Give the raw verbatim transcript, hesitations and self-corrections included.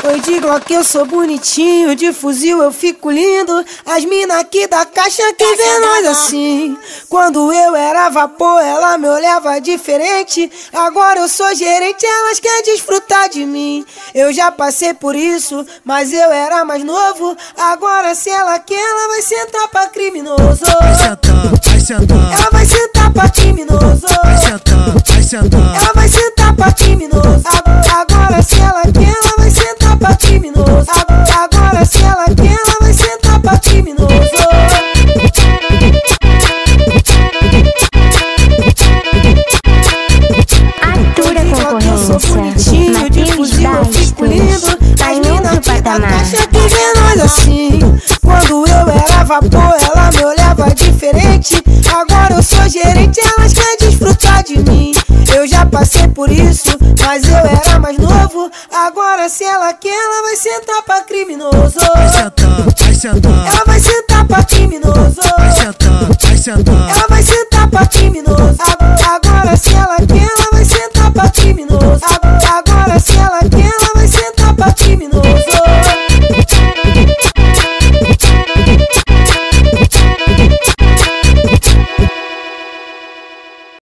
Oi, de Glock eu sou bonitinho, de fuzil eu fico lindo. As mina aqui da caixa que vê nós assim. Quando eu era vapor, ela me olhava diferente. Agora eu sou gerente, elas querem desfrutar de mim. Eu já passei por isso, mas eu era mais novo. Agora se ela quer, ela vai sentar pra criminoso. Vai sentar, vai sentar. Ela vai sentar pra criminoso. Vai sentar, vai sentar. Ela vai sentar pra criminoso. Agora se ela quer, ela vai sentar pra criminoso. Agora se ela quer, ela vai sentar pra criminoso. Atura concorrência, Matheus Bastos, tá em outro patamar. Caixa que vê nós assim. Quando eu era vapor, ela me olhava diferente. Agora eu sou gerente, elas querem desfrutar de mim. Eu já passei por isso, mas eu era mais novo. Agora se ela quer, ela vai sentar pra criminoso. Vai sentar, vai sentar. Ela vai sentar pra criminoso. Vai sentar, vai sentar. Ela vai sentar pra criminoso.